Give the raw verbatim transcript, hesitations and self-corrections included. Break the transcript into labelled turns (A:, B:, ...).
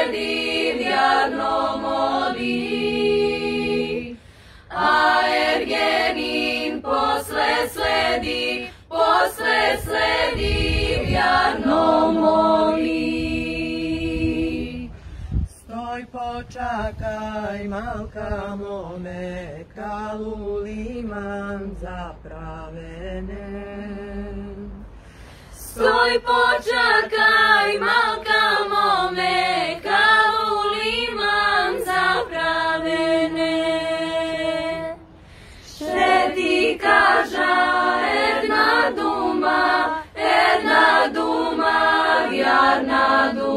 A: sledi, vjerno moli. A Ergenin posle sledi, posle sledi, vjerno moli.
B: Stoj, počakaj, malka mome, kalu liman zapravene.
A: Stoj, počakaj, malka mome, kalu liman zapravene. Še ti kaža jedna duma, jedna duma, vjarna duma.